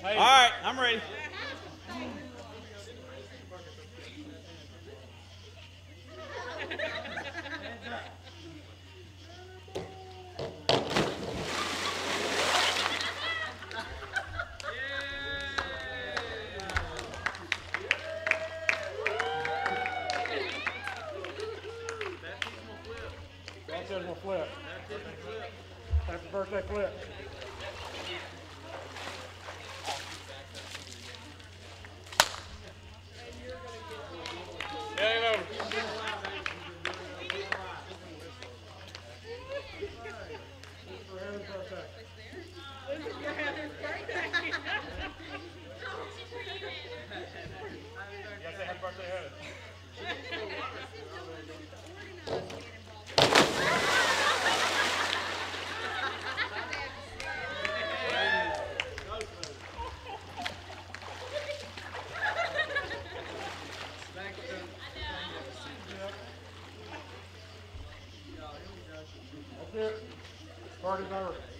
All right, I'm ready. Flip. Happy birthday, Flip. Yeah, happy birthday, Heather. That's it. Party's over.